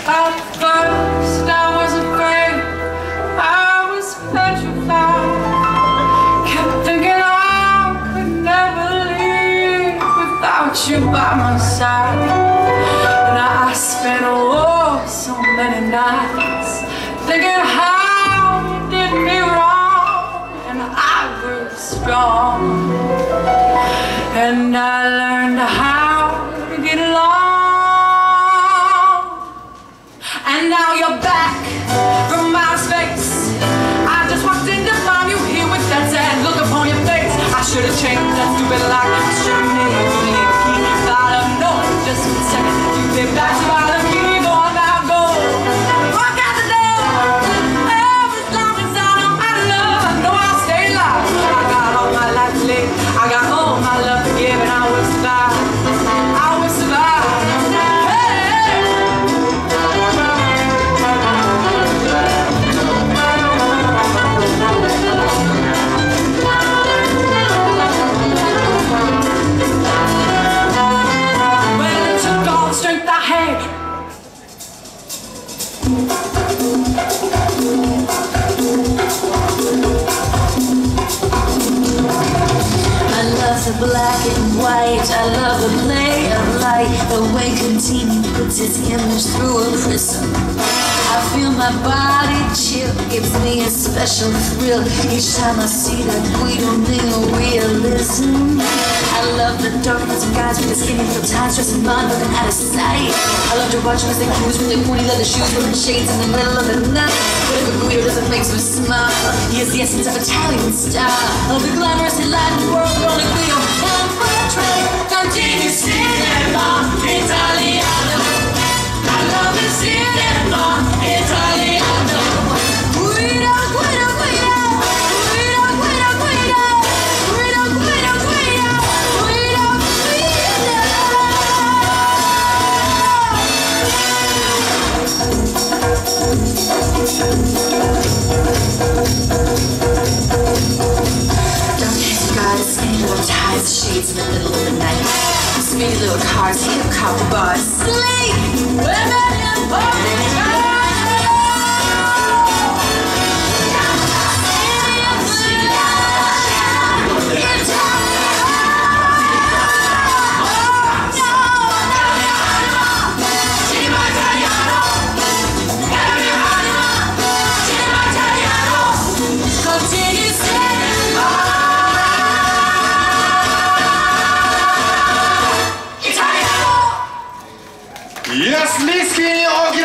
At first I was afraid, I was petrified. Kept thinking I could never leave without you by my side. And I spent so many nights thinking how you did me wrong. And I grew strong, and I learned how to get along. And now you're back from outer space. I just walked in to find you here with that sad look upon your face. I should have changed that stupid lock. I should have made me a key. Thought of knowing just for a second you'd be back to bother me. Go on now, go. Walk out the door. As long as I know my love, I know I'll stay alive. I got all my life to live. I got all my love to give, and I will survive. I will survive. The black and white, I love the play of light. The way Contini puts its image through a prism. I feel my body chill, gives me a special thrill each time I see that Guido neo-realism. I love the darkness of guys with the skinny little ties, dressing blonde, looking out of sight. I love to watch them as they cruise with their pointy leather shoes, wearing shades in the middle of the night. Whatever Guido doesn't make me smile, he has the essence of Italian style. I love the glamorous and light world, only Guido can portray. Contini cinema italiano. I love the cinema italiano. Guido, Guido, Guido. Guido, Guido, Guido. Guido, Guido, Guido. Guido, Dark hair guys, skinny little ties, shades in the middle of the night. Speedy little cars, hip hop bars, sleep, women and boys. Yes, Lee Skinny,